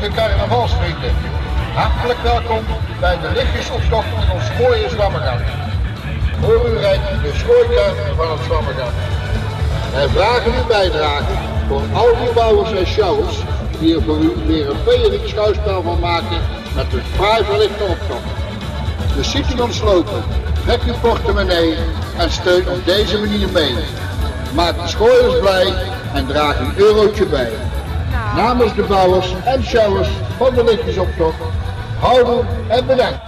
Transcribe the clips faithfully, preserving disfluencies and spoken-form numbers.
lieve carnavalsvrienden. Hartelijk welkom bij de lichtjesoptocht in ons mooie Zwammergat. Voor u rijdt de schooikar van het Zwammergat. Wij vragen uw bijdrage voor al die bouwers en shows die er voor u weer een feierlijk schouwspel van maken met de fraai verlichte optocht. We zitten ontsloten. Trek uw portemonnee en steun op deze manier mee. Maak de schooiers blij en draag een eurotje bij. Namens de bouwers en showers van de lichtjesoptocht, houdoe en bedankt.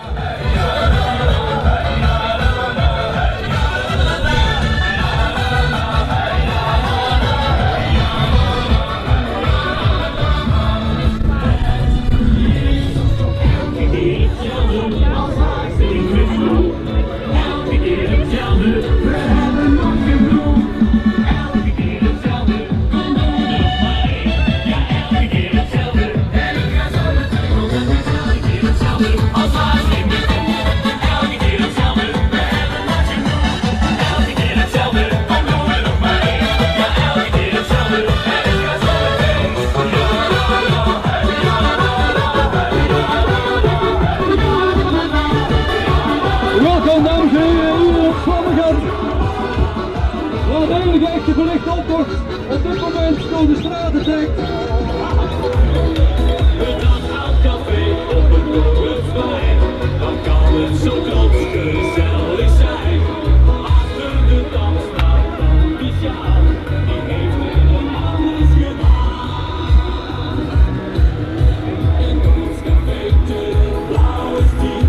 Welkom dames en heren, hier op Zwammergat. Wat een enige echte verlichte optocht op dit moment door de straten trekt. Het dag café op het Dorpsplein, dan kan het zo trots gezellig zijn. Achter de dam staat een Michaal, die heeft helemaal alles gedaan. En ons café te blauwe stier.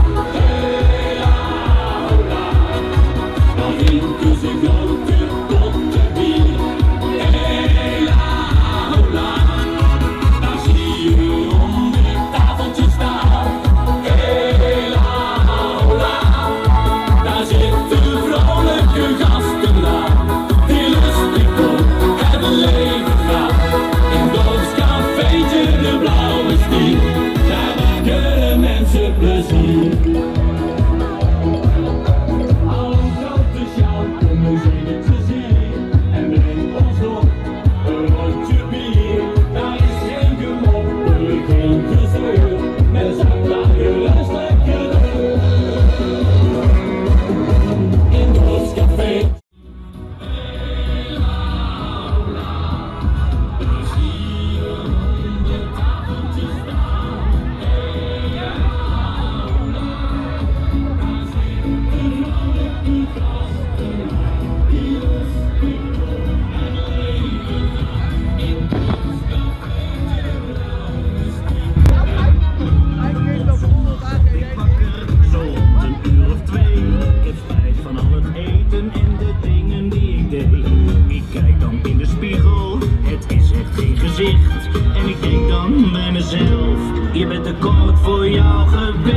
En ik denk dan bij mezelf, je bent te kort voor jouw gewicht.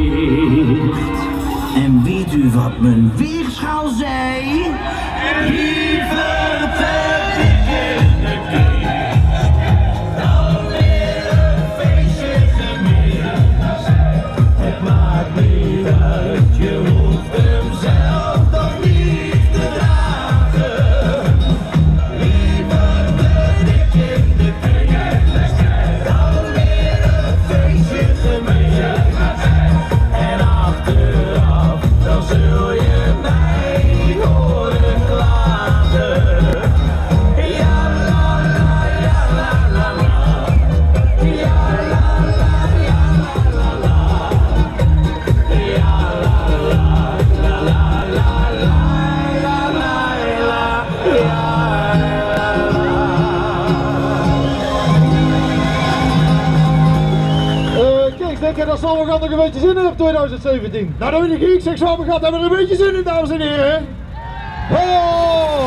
En weet u wat mijn weegschaal zei? Liever te dikke dan weer een feestje gemist. Het maakt niet uit, je hoeft hem zelf toch niet te dragen. Liever te dik in de en achteraf, dan zul je mij horen klagen. Ja la la, ja la la la. Ja la la, ja la la la. Ja la la, la la la la, la la la, ja Uh, kijk, denk je dat Zwammergat nog een beetje zin in op twintig zeventien? Nou, dan weet ik, ik zeg Zwammergat, hebben we er een beetje zin in, dames en heren. Oh!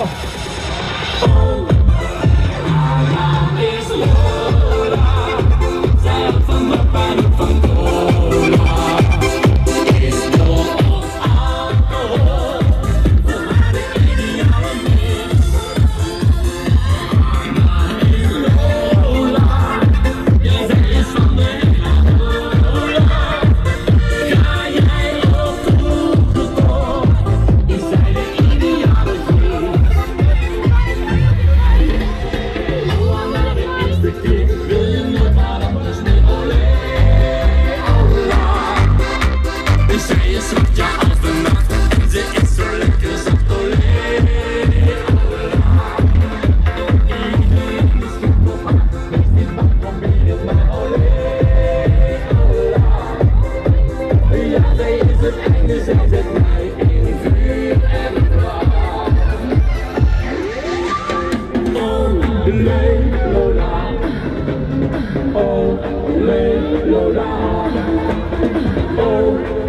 the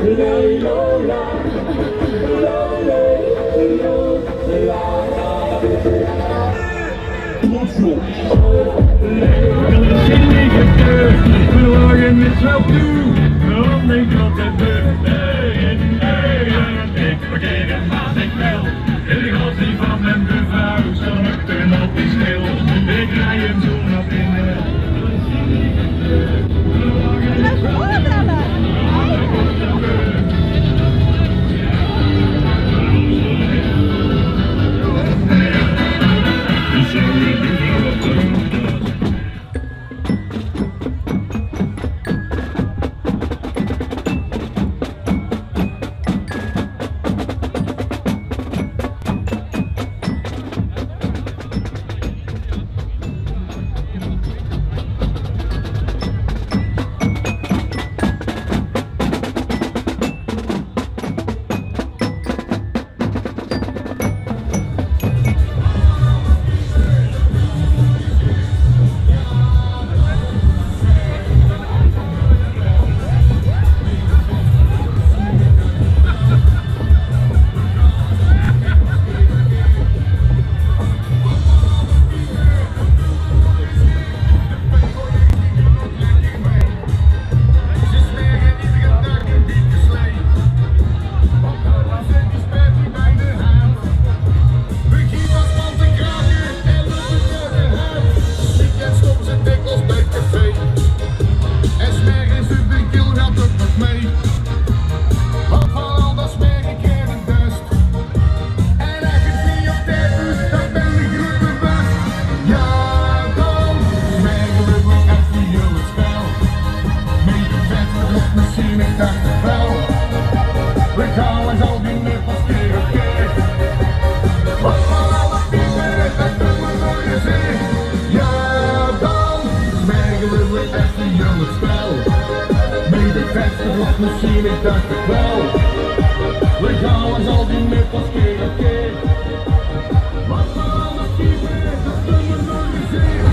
Misschien ik dacht het wel. We gaan ons al die middels keer op keer. Wat we alles kiezen, dat kunnen we nooit meer zien.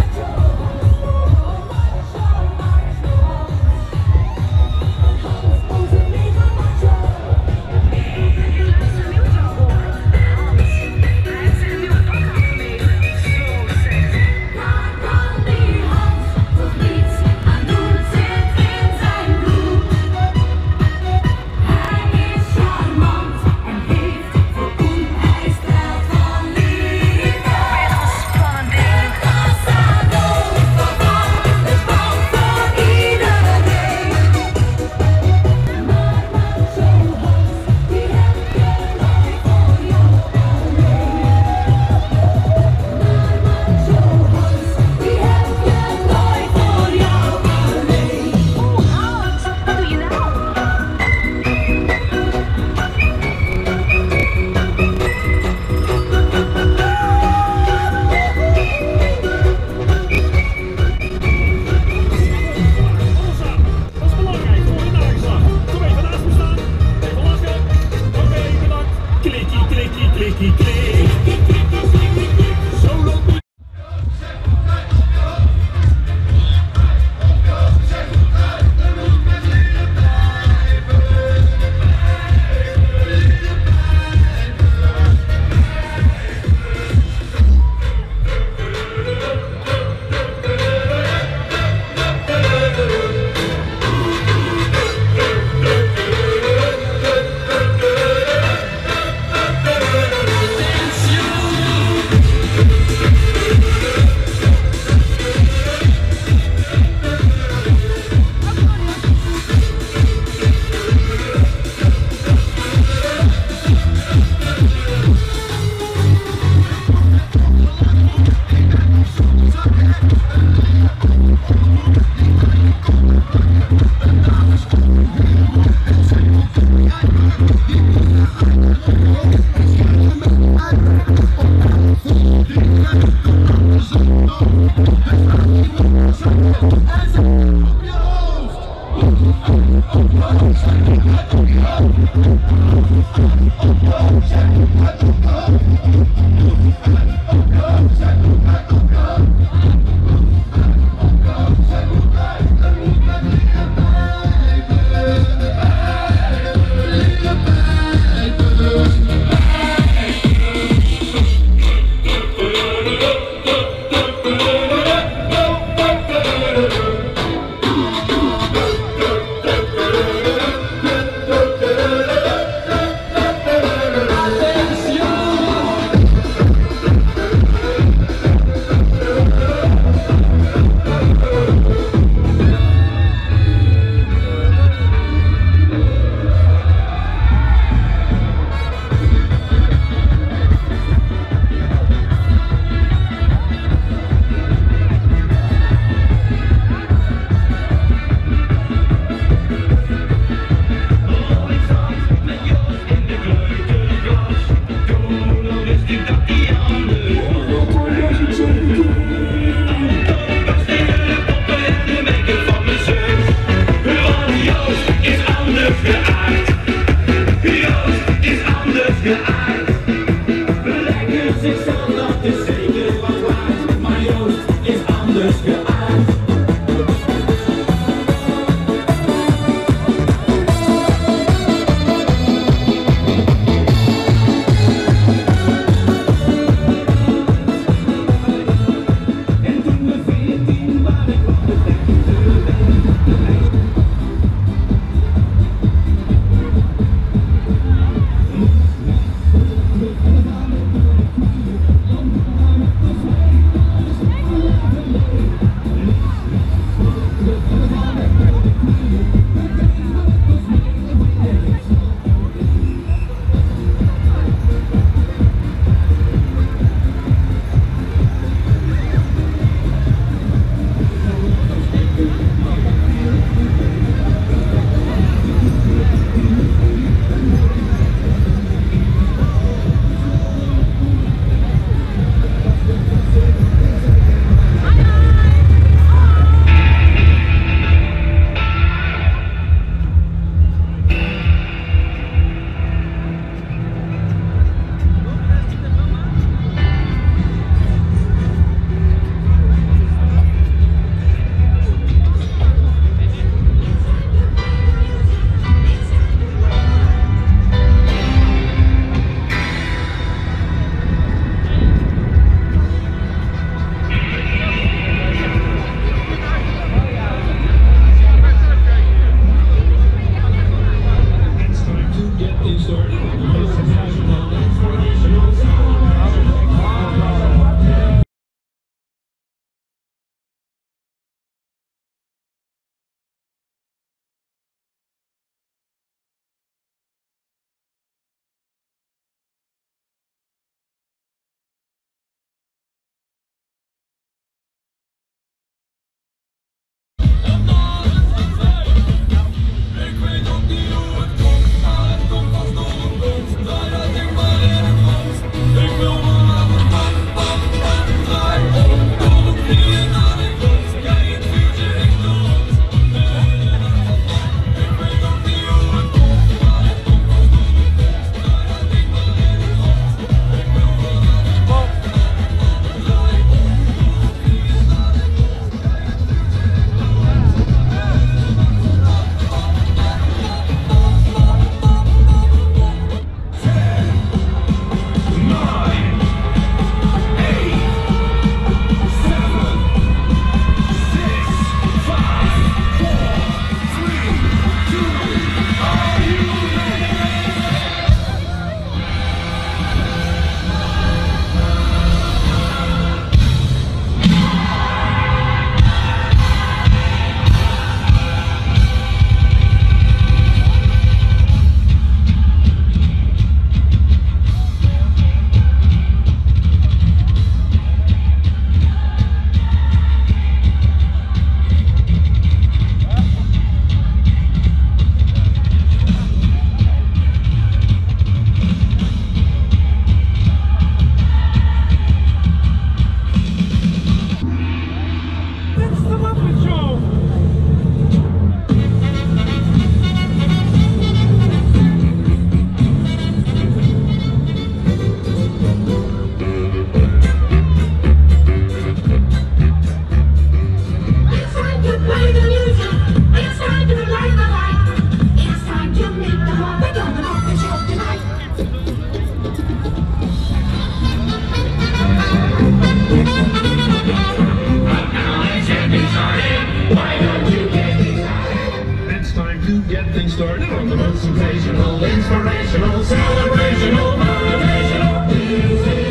started on the most sensational, inspirational, celebrational, motivational music.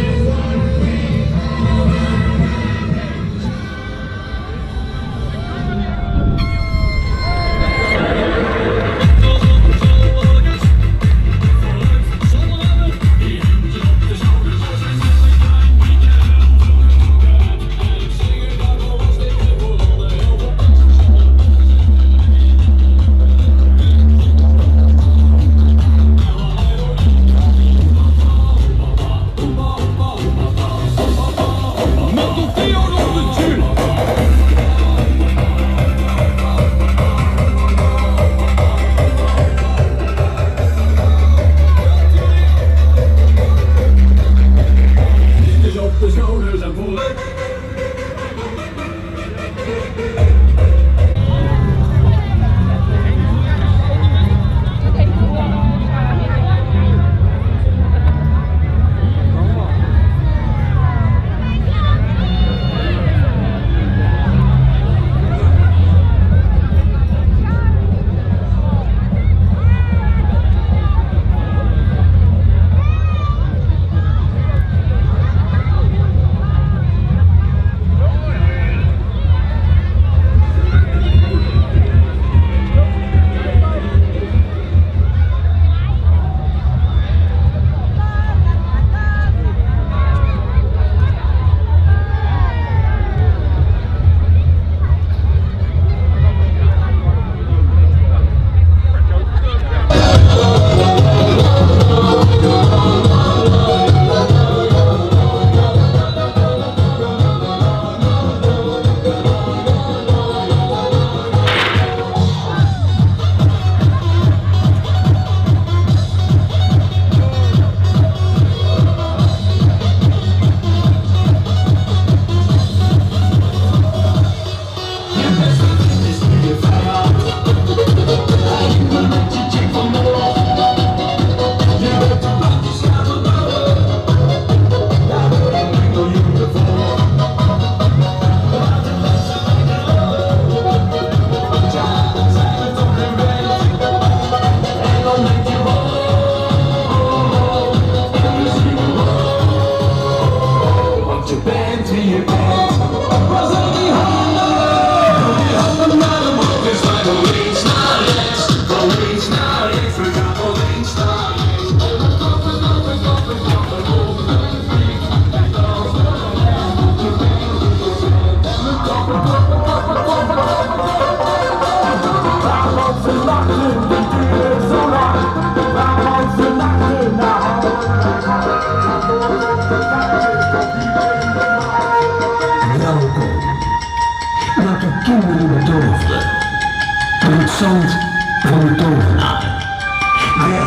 zand van de tovenaar. Wij,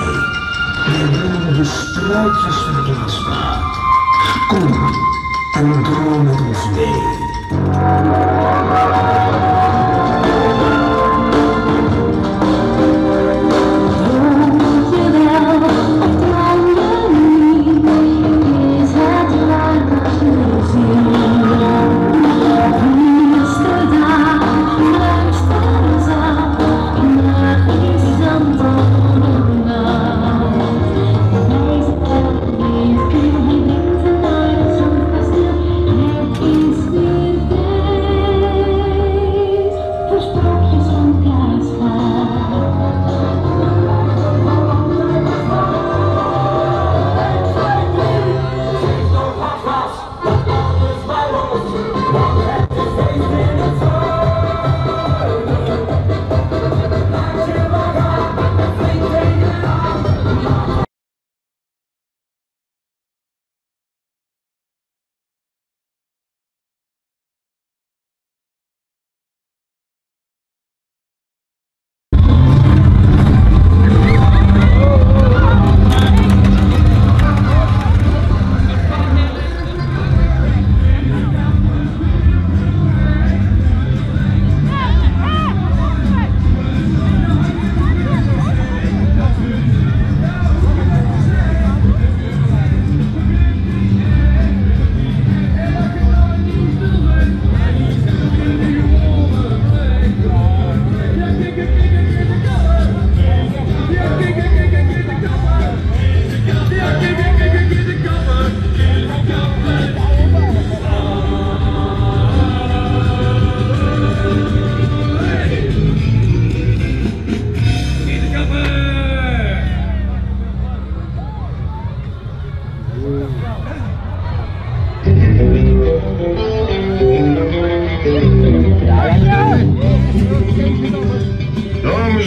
wij brengen de spruitjes van de Waasvaart. Kom en droom met ons mee. Push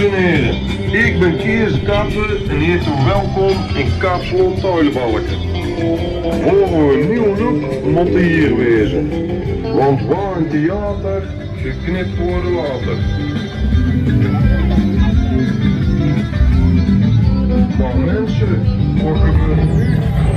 en heren, ik ben Kees de Kapper en heet u welkom in Kaapsalon Tuilenbalken. Voor een nieuwe look moet hij hier wezen, want waar een theater geknipt worden later. Maar mensen, wat gebeurt er nu?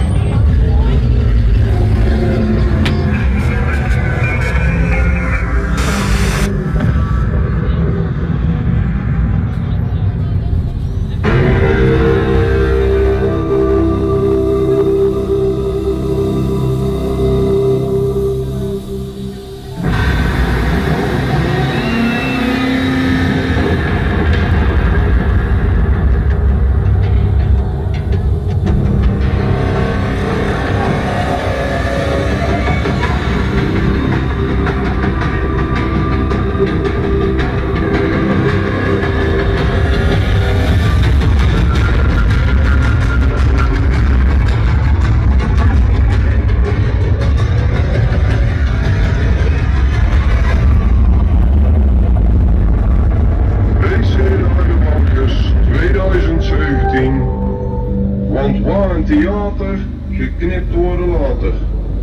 Want waar een theater geknipt worden later.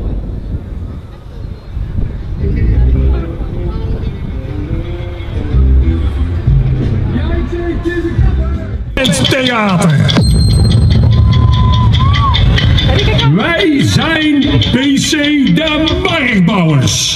Het theater. Wij zijn P C de Marktbouwers.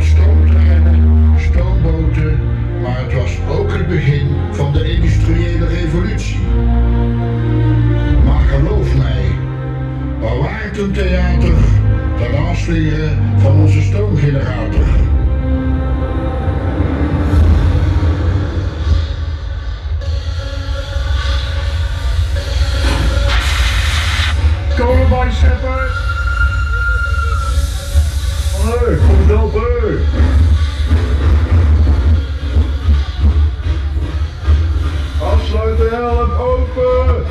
stoomtreinen, stoomboten, maar het was ook het begin van de industriële revolutie. Maar geloof mij, waar waart een theater ten aanslingeren van onze stoomgenerator? Kom erbij, Sepper! Hé, kom eens helpen! Afsluiten, help, open!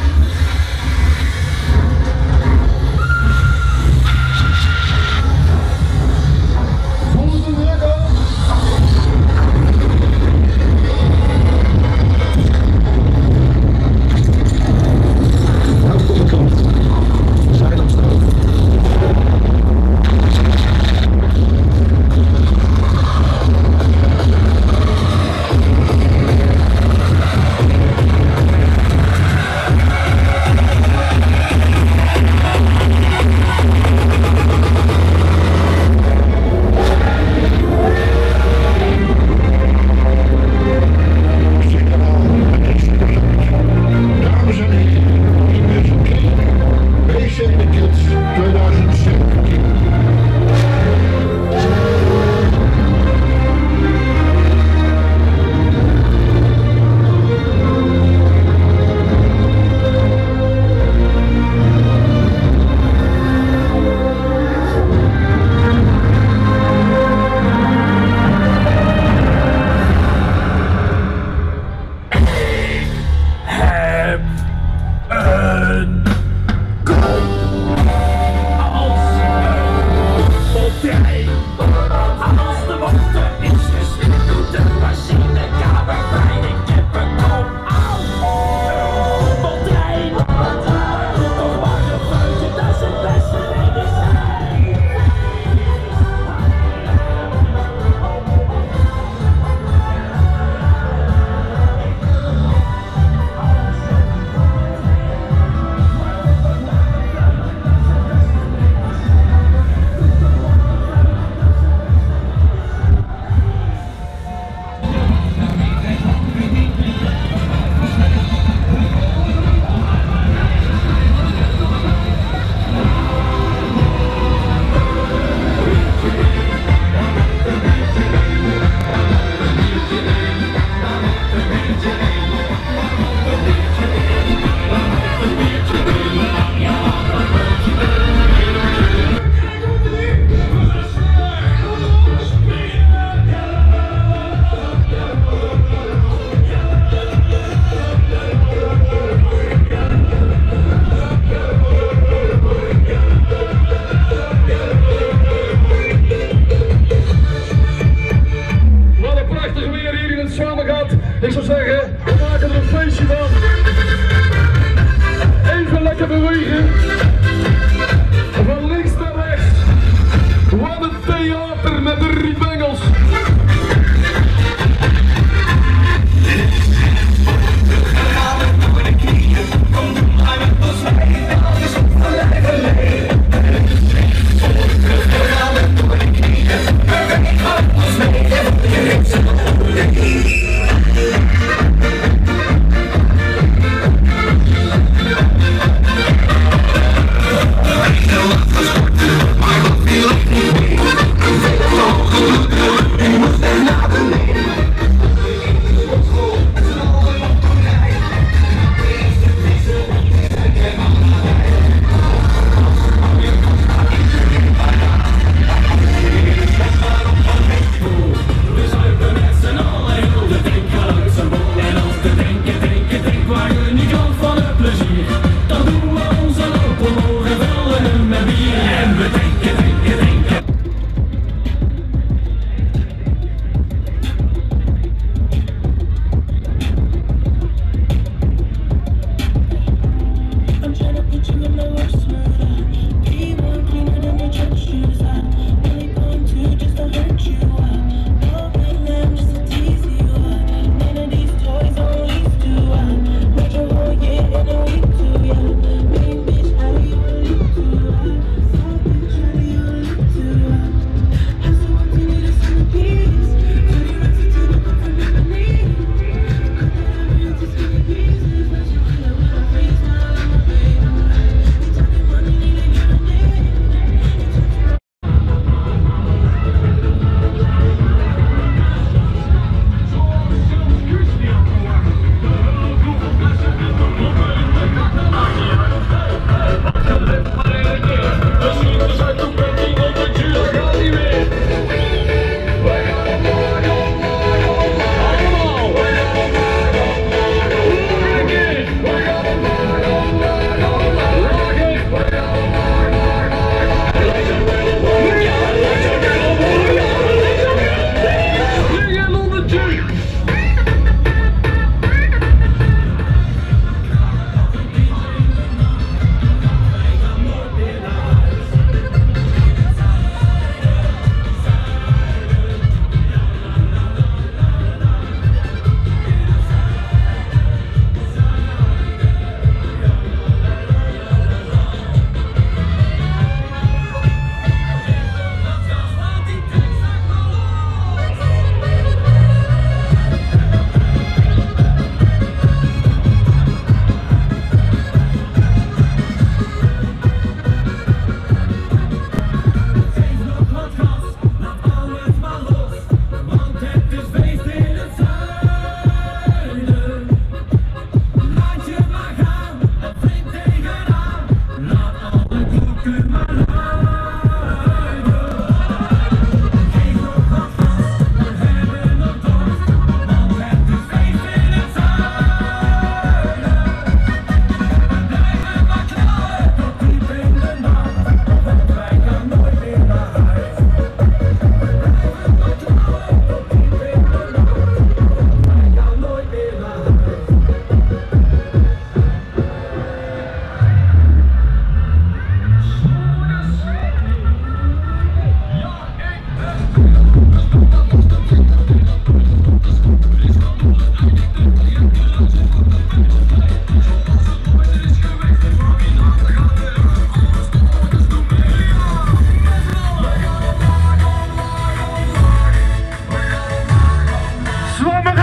Ik zou zeggen, we maken er een feestje van. Even lekker bewegen. Van links naar rechts. Wat een theater met de rietbengels. To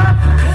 Wat